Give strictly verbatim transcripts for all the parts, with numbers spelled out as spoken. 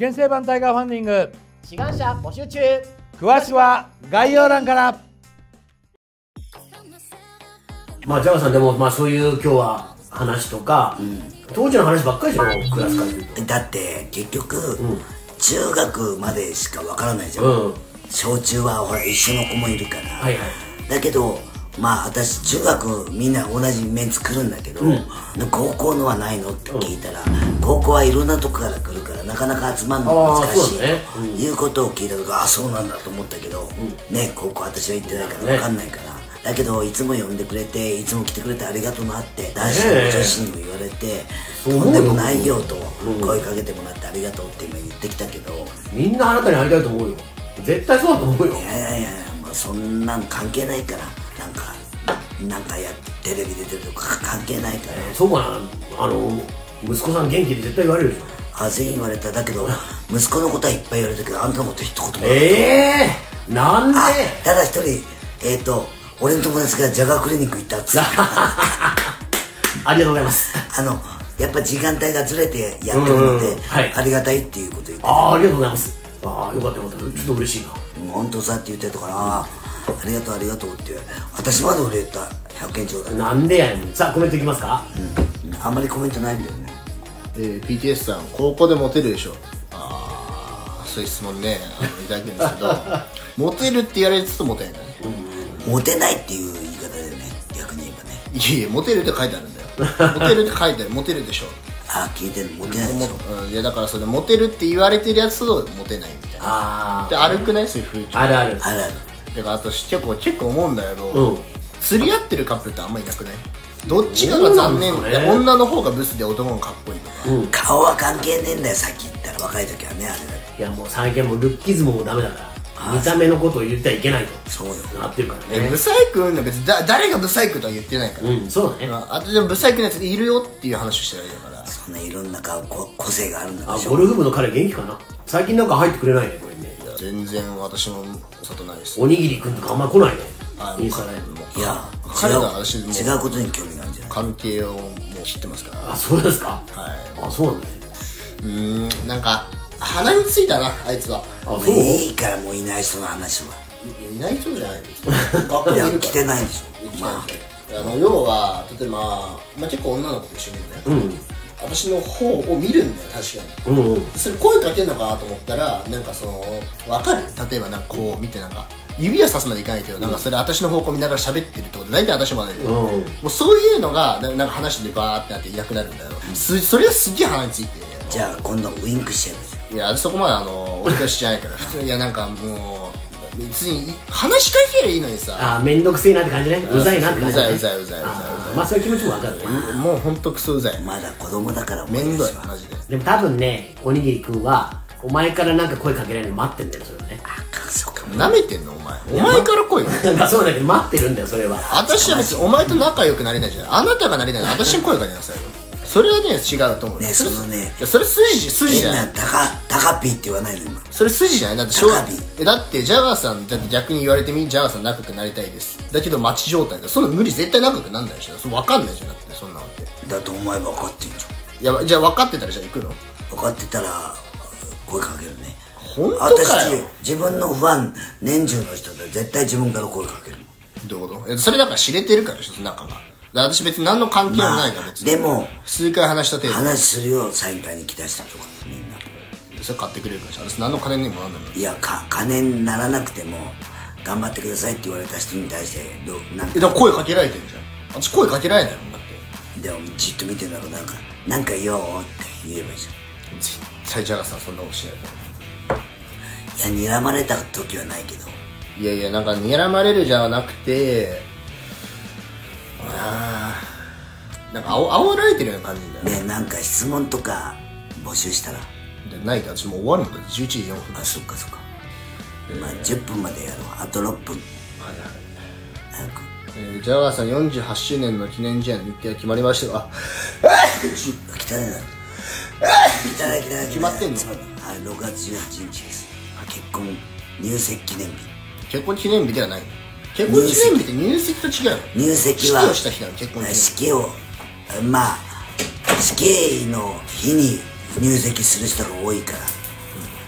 験生版タイガーファンディング志願者募集中。 詳しくは概要欄から。 まあジャガさんでもまあそういう今日は話とか、うん、当時の話ばっかりじゃんクラス会。 だって結局、うん、中学までしかわからないじゃん、うん、小中はほら一緒の子もいるから、はいはい、だけどまあ私中学みんな同じメンツ来るんだけど、うん、高校のはないのって聞いたら、うん、高校はいろんなとこから来るからなかなか集まるのが難しいと、ねうん、いうことを聞いたとか、あそうなんだと思ったけど、うん、ね高校私は行ってないから分かんないから、ね、だけどいつも呼んでくれていつも来てくれてありがとうなって男子にも女子にも言われて、とんでもないよと声かけてもらってありがとうって今言ってきたけど、 みんなあなたに会いたいと思うよ。絶対そうだと思うよ。 いやいやいや、まあ、そんなん関係ないから、なんかなんかやってテレビ出てるとか関係ないから、 えー、そうかな。あの息子さん元気で絶対言われるでしょ。 あ全員言われた。だけど息子のことはいっぱい言われたけどあんたのこと一言も言われた。 ええー、なんで。 ただ一人えっ、ー、と俺の友達がジャガークリニック行ったっつってありがとうございます。 あのやっぱ時間帯がずれてやってるので、はい、ありがたいっていうこと言って、 ああありがとうございます。ああよかったよかった。ちょっと嬉しいな。 本当さって言ってたから、あありがとうありがとうって私まで俺言ったひゃくえんちょうだい。 なんでやねん。さあコメントいきますか。 うん、あんまりコメントないんだよね。 えー、ピーティーエス さん高校でモテるでしょ。ああそういう質問ねあのいただけるんですけどモテるって言われつつモテないんだね、 うん、モテないっていう言い方だよね逆に言えばね。 いやいやモテるって書いてあるんだよモテるって書いてある。モテるでしょ。 あ聞いてる。モテないでしょ。 いやだからそれモテるって言われてるやつとモテないみたいな。あで歩くないそういう風潮。 あるあるあるある。 だから私結構結構思うんだけど、うん、釣り合ってるカップルってあんまりいなくない？どっちかが残念で、ね、女の方がブスで男がかっこいいとか、 うん、顔は関係ねえんだよさっき言ったら若い時はねあれだ。 いやもう最近もうルッキズムもダメだから見た目のことを言ってはいけないとそうよなってるからね。 ブサイクの別にだ誰がブサイクとは言ってないから。 うんそうだね。 あとでもブサイクのやついるよっていう話をしてるわけだから。 そんないろんな顔個性があるんだでしょ。あゴルフ部の彼元気かな。最近なんか入ってくれないねこれね。 いや全然私も里ないです。 おにぎりくんとかあんま来ないね。 インスタライブもいや彼ら私も違うことに興味があるんじゃない。関係をもう知ってますから。 あそうですか。 はいあそうなんだね。 うーんなんか鼻についたなあいつは。 あそういいからもういない人の話は。 いない人じゃないですいや来てないでしょ。まああの要は例えば、まあ、結構女の子と一緒にいるんだよ、うん、私の方を見るんだよ確かに、うんうん、それ声かけるのかなと思ったらなんかその分かる。例えばなんかこう見てなんか指はさすまでいかないけど、うん、なんかそれ私の方向見ながら喋ってるってことで大体私もなんだけど、うん、もうそういうのがなんか話してバーってなっていなくなるんだよ、うん、そ, それはすげえ鼻について。 じゃあ今度ウインクしちゃうじゃん。 いやそこまであの俺としちゃないから普通いやなんかもう別に話しかけりゃいいのにさあ面倒くせえなって感じね。うざいなって感じね。 うざいうざいうざいうざい。 まあそういう気持ちもわかるね。 もうほんとクソうざい。 まだ子供だから面倒いマジで。 でも多分ねおにぎりくんはお前からなんか声かけられるの待ってんだよそれはね。 あそうかなめてんのお前。お前から声かける。 そうだけど待ってるんだよそれは。 私は別にお前と仲良くなれないじゃん。あなたがなれないの私に声かけなさいよ。それはね違うと思うね。そのねそれ筋筋じゃない。 タカタカピーって言わないの今。 それ筋じゃない。だってタカピーだってジャガーさんだって逆に言われてみジャガーさん仲良くなりたいですだけど待ち状態だ。そんな無理絶対仲良くなんないでしょ。それ分かんないじゃなくてそんなわけだってお前分かってんじゃん。いやじゃあ分かってたらじゃあ行くの。 分かってたら声かけるね。 本当かよ。 私自分のファン年中の人で絶対自分から声かける。 どういうこと。それだから知れてるからでしょ仲が。私別に何の関係もないから別に、 まあ、でも数回話した程度話するよサイン会に来た人とかみんなそれ買ってくれるから私何の金にもなんだろ。 いやか金にならなくても頑張ってくださいって言われた人に対してどうなんかだから声かけられてるじゃん。私声かけられないもんだって。 でもじっと見てんだろうなんかなんか言おうって言えばいいじゃん。 絶対ジャガさんそんなことしないと思う。いや睨まれた時はないけどいやいやなんか睨まれるじゃなくてあなんかあお煽られてるような感じだよね。なんか質問とか募集したらないで私もう終わるんだってじゅういちじよんぷん。 あそっかそっか、えー、まあじゅっぷんまでやろう。あとろっぷん早く、 えー、ジャガーさんよんじゅうはちしゅうねんの記念試合の日程が決まりましたが汚いな汚い汚い決まってんの。 はい、ろくがつじゅうはちにちです。結婚入籍記念日。 結婚記念日ではないの。結婚記念日って入籍と違うの。 入籍は式をした日なの。結婚記念日式をまあ死刑の日に入籍する人が多いから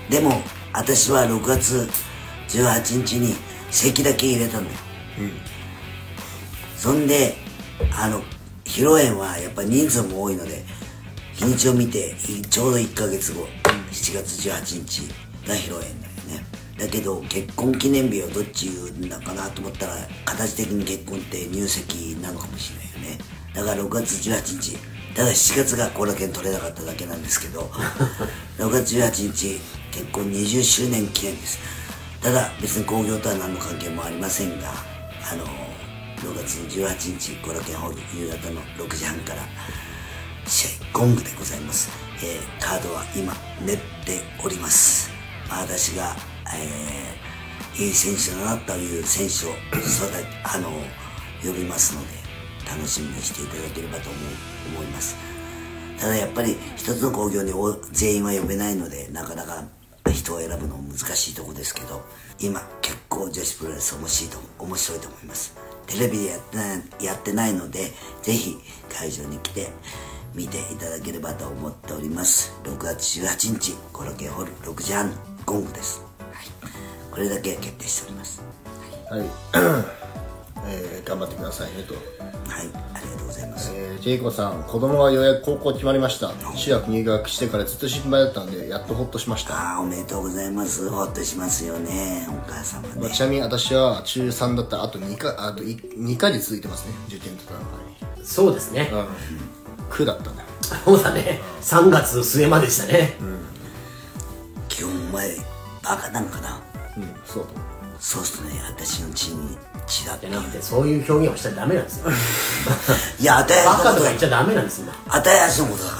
でも私はろくがつじゅうはちにちに席だけ入れたんだよ、うん、そんであの披露宴はやっぱり人数も多いので日にちを見てちょうどいっかげつごしちがつじゅうはちにちが披露宴だよね。だけど結婚記念日をどっち言うんだかなと思ったら形的に結婚って入籍なのかもしれないよね。だからろくがつじゅうはちにち、ただしちがつが後楽園取れなかっただけなんですけどろくがつじゅうはちにち結婚にじゅっしゅうねん記念です。ただ別に興行とは何の関係もありませんが、あのろくがつじゅうはちにち後楽園ホール夕方のろくじはんから試合ゴングでございます。えー、カードは今練っております。まあ、私が、えー、いい選手だなという選手を育てあの呼びますので楽しみにしていただければと思う思います。ただやっぱり一つの興行に全員は呼べないのでなかなか人を選ぶのも難しいところですけど、今結構女子プロレス面白いと面白いと思います。テレビでやってない、やってないのでぜひ会場に来て見ていただければと思っております。ろくがつじゅうはちにち後楽園ホールろくじはんゴングです、はい、これだけ決定しております。 はい、はいえー、頑張ってくださいねと。 はい、ありがとうございます。 えー、ジェイコさん、子供がようやく高校決まりました。中学入学してからずっと心配だったのでやっとホッとしました。 ああ、おめでとうございます。ホッとしますよね、お母様ね。 まあ、ちなみに私は中さんだったらあと2かあとにかげつ続いてますね、受験とか。 そうですね、 うん苦だったね。 そうだね、さんがつすえまでしたね、うん、 基本お前バカなんかな。 うんそうそうするとね、私の血に血だってじゃなくてそういう表現をしちゃダメなんですよいや、あたやバカとか言っちゃダメなんですよ。 あたやしのことだから。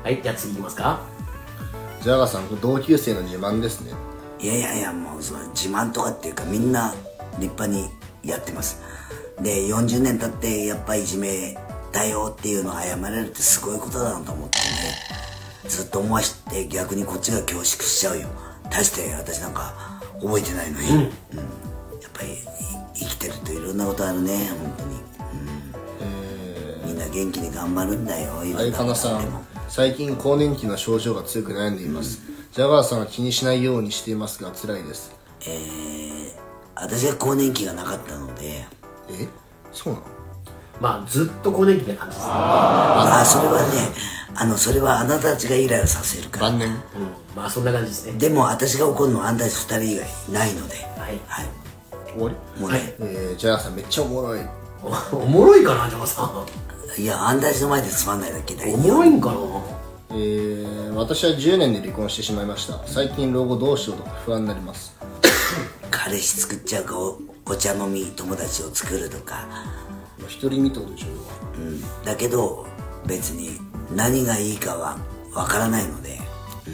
はい、じゃあ次いきますか。 ジャガさん、同級生の自慢ですね。 いやいやいや、もうその自慢とかっていうかみんな立派にやってます。でよんじゅうねん経ってやっぱりいじめだよっていうのを謝れるってすごいことだなと思ってね、ずっと思わして逆にこっちが恐縮しちゃうよ。大して私なんか覚えてないのに、うんうん、やっぱり生きてるといろんなことあるね、本当に、うん、みんな元気に頑張るんだよ。 相花さん、最近更年期の症状が強く悩んでいます、うん、ジャガーさんは気にしないようにしていますが辛いです。 えー、私は更年期がなかったので。 えそうなの。 まあずっと更年期な感じですね。 ああ、それはね、あのそれはあなたたちがイライラさせるから。 晩年、 うん、まあそんな感じですね。 でも私が怒るのはあんたたちふたり以外ないので。はい、はい、 終わりもうね、はい、えー、ジャガーさんめっちゃおもろい。 お, おもろいかな、ジャガさん。いや、あんたたちの前でつまんないだけだよ。 おもろいんかな。 えー、私はじゅうねんで離婚してしまいました。最近老後どうしようとか不安になります彼氏作っちゃうか、 お, お茶飲み友達を作るとか。 一人見ってことでしょ。 うん、だけど別に何がいいかはわからないので、 うん、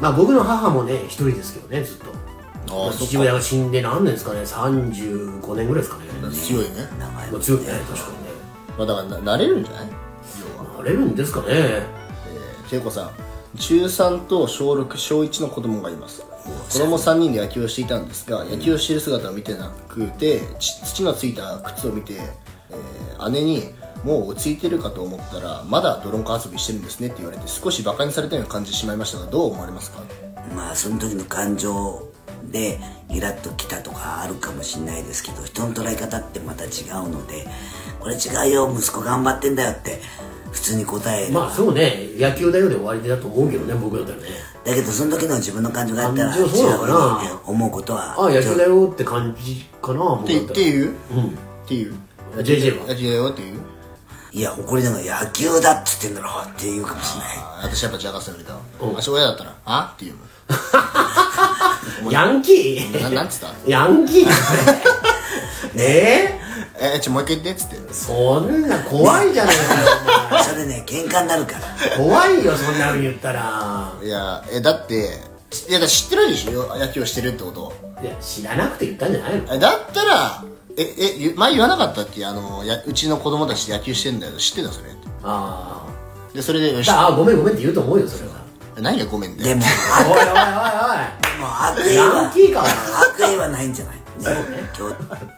まあ僕の母もね一人ですけどね、ずっと。ああ、父親が死んで何年ですかね、さんじゅうごねんぐらいですかね。 強いね、 まあ、強いね、確かにね。 まあだからな慣れるんじゃない。 慣れるんですかね。 えー、恵子さん、中さんと小ろく、小いちの子供がいます。子供さんにんで野球をしていたんですが、野球をしている姿を見てなくて、土のついた靴を見て、えー、姉にもう落ち着いてるかと思ったらまだ泥んこ遊びしてるんですねって言われて、少しバカにされたような感じてしまいましたが、どう思われますか。 まあその時の感情でイラッときたとかあるかもしれないですけど、人の捉え方ってまた違うので、これ違うよ、息子頑張ってんだよって普通に答える。 まあそうね、野球だよで終わりだと思うけどね、僕だったらね。 だけどその時の自分の感情があったら違うふうに思うことは、 ああ野球だよって感じかな、僕だったら。 っていう、 うん、 っていうジェイジェイ は野球だよっていう。 いや、怒りながら野球だっつってんだろって言うかもしれない。 私やっぱジャガさん見た。私親だったらあって言うのヤンキーな、なんつったヤンキーねええー、ちょもう一回言ってっつって。 そんな怖いじゃないかそれね、喧嘩になるから怖いよ、そんなの言ったら。 いや、えだっていやだ知ってるでしょ、野球をしてるってこと。 いや、知らなくて言ったんじゃないの。 だったらええ前言わなかったっけ、あのやうちの子供たち野球してんだよ、知ってたそれ。ああ、でそれでよし、 ああごめんごめんって言うと思うよ、それは。 何がごめんだよ。 でもおいおいおいおい、 もう悪意はヤンキーか悪意はないんじゃないね。そうね、今日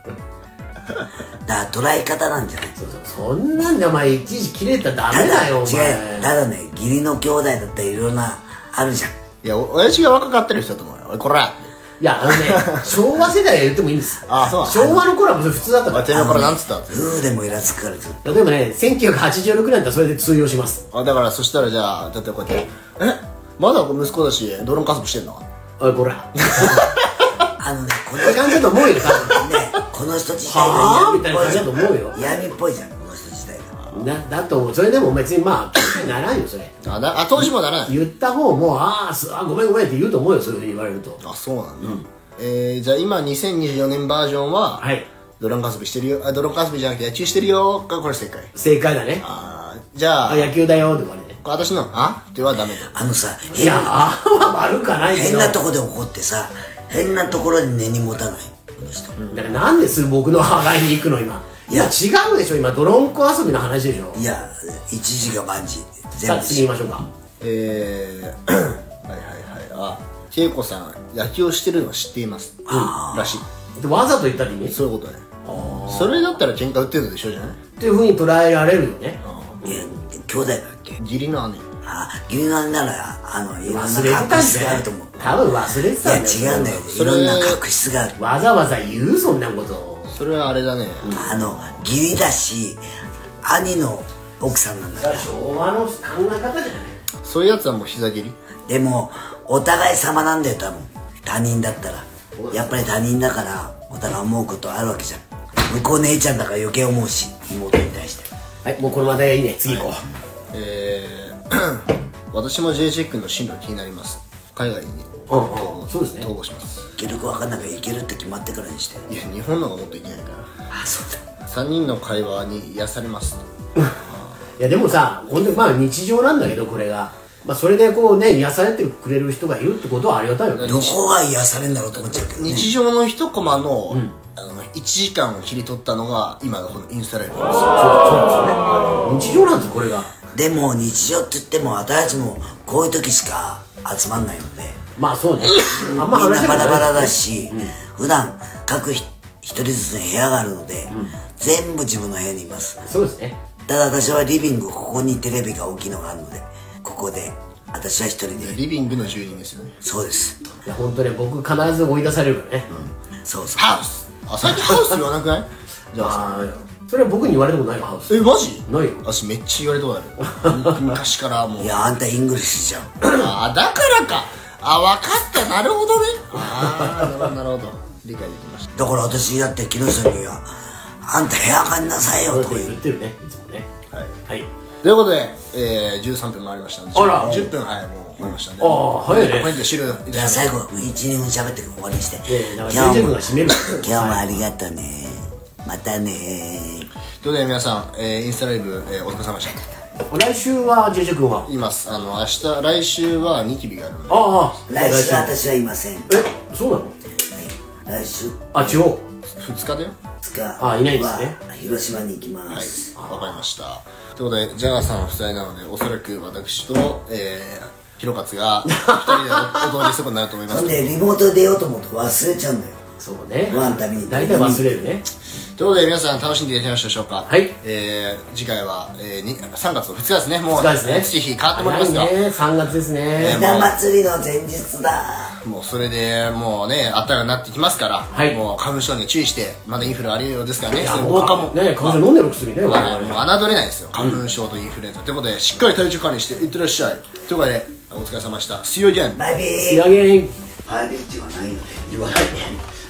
だから捉え方なんじゃない。 そうそう、そんなんでお前いちいち切れたらダメだよ、お前。 違う、ただね、義理の兄弟だったらいろんなあるじゃん。 いや親父が若かったりしたと思うよ。おいこらいやあのね昭和世代が言ってもいいんです。 あそう昭和の頃は普通だったから。 てめえこれなんつったって夫婦でもイラつくからずっと。 例えばねせんきゅうひゃくはちじゅうろくねんだったらそれで通用します。 あだからそしたらじゃあだってこうやってえまだ息子だしドローン加速してんのおいこらあのねここれ感じだと思うよ多分ねこの人自体はぁみたいなが感じだと思うよ。 闇っぽいじゃんこの人自体が。 なだと思う。それでも別にまあ気にならんよそれ。 あなあ当時もならない。 言った方もあーすあごめんごめんって言うと思うよそれで言われると。 あそうなんだ、えー、じゃあ今にせんにじゅうよねんバージョンは、 はいドローン加速してるよあドローン加速じゃなくて野球してるよがこれ正解。 正解だね。 あーじゃああ野球だよってこれね。 私のあってはダメだ。 あのさいやあーは悪かないけど変なとこで怒ってさ変なところで根に持たないこの人。 だからなんですぐ僕の歯がいに行くの今。いや違うでしょ今ドロンコ遊びの話でしょ。 いや一時が万事さ全部あ次行きましょうか。 えー、はいはいはいあ恵子さん野球をしてるのは知っています、うん、らしい。 でわざと言ったって意味そういうことね。それだったら喧嘩売ってるのでしょじゃないっていうふうに捉えられるよね。 いや兄弟だっけ。 義理の姉。 あ義理の姉ならあのいろんな忘れてたん確執じゃないがあると思う。 多分忘れてたんだよ。 いや違うんだよそれいろんな確執がある。 わざわざ言うそんなことそれはあれだね、 あの義理だし兄の奥さんなんだから。 昭和の考え方じゃない。 そういうやつはもう膝蹴り。 でもお互い様なんだよ多分他人だったら。やっぱり他人だからお互い思うことあるわけじゃん。向こう姉ちゃんだから余計思うし妹に対して。 はいもうこの話題いいね次行こう。 えー、私も J チェックの進路気になります。海外にうんうんそうですね。 逃亡します。 いけるか分かんないからいけるって決まってからにして。 いや日本の方がもっといけないから。 あそうだ。 さんにんの会話に癒されます。 いやでもさ本当にまあ日常なんだけどこれがまあそれでこうね癒されてくれる人がいるってことはありがたいよね。 どこが癒されるんだろうと思っちゃうけどね。 日常の一コマの、うん、あのいちじかんを切り取ったのが今のこのインスタライブなんですよ。 そうですよね。日常なんですこれが。 でも日常って言っても私たちもこういう時しか集まんないのでまあそうね。あんみんなま話バラバラだし、うん、普段各一人ずつの部屋があるので、うん、全部自分の部屋にいます。 そうですね。 ただ私はリビングここにテレビが大きいのがあるのでここで私は一人で。 リビングの住人ですよね。 そうです。 いや本当ね僕必ず追い出されるからね。 うん、そうそう。 ハウス。あ最近ハウス言わなくない？じゃああそれは僕に言われたことないよハウス。 えマジ？ ないよ。 私めっちゃ言われたことある。昔からもう。 いやあんたイングリッシュじゃん。 あだからか。あ分かったなるほどね。ああなるほどなるほど理解できました。 だから私だって木下にはあんた部屋上がんなさいよとか言う。 言ってるねいつもね。 はいはい。 ということで、えー、じゅうさんぷん回りましたんであらじゅっぷんはいもう回りましたんで。 ああ早いね。 これで終了。 じゃあ最後いちにふん喋って終わりにして。 ええだから今日も先生が締める。 今日もありがとうね。またね。 ということで皆さん、えー、インスタライブ、えー、お疲れ様でした。 来週はジェジェ君は。 います。あの明日来週はニキビがあるので。 ああ来週私はいません。 えそうなの？ 来週あ違う。 ふつかだよ。 ふつかあいないんですね。 広島に行きまはいす。 わかりました。ということでジャガーさん夫妻なのでおそらく私と、えー、ヒロカツがふたりでおお通りすることになると思いますほんでリモートで出ようと思うと忘れちゃうんだよ。 そうね。 ご飯食べに行ったり大体忘れるね。 ということで皆さん楽しんでいただけましたでしょうか。 はい。 えー、次回は、えー、にさんがつのふつかですね。もうふつかですね。 月日変わってもらいますが、 ねさんがつですね。 ひな祭りの前日だ。 もうそれでもうねあったかくなってきますから、 はい、 もう花粉症に注意してまだインフルあるようですからね。 いやそれもうかもね花粉症飲んでる薬ね。 まあ、もう侮れないですよ花粉症とインフルエンザ、うん、ということでしっかり体調管理していってらっしゃい。ということでお疲れ様でした。See you again。 バイビー。 仕上げバイビーって言わないので言わないね。